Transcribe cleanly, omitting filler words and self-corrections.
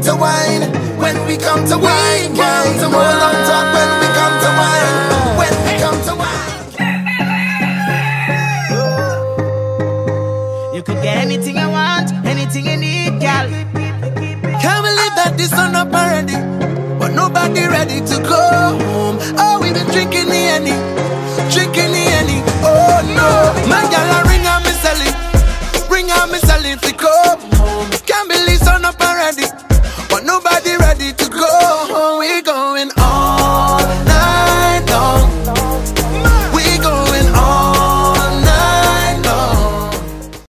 come to wine, when we come to wine, wine. No long talk when we come to wine, when we come to wine. You could get anything I want, anything you need, girl. Can't believe that this sun up already, but nobody ready to go.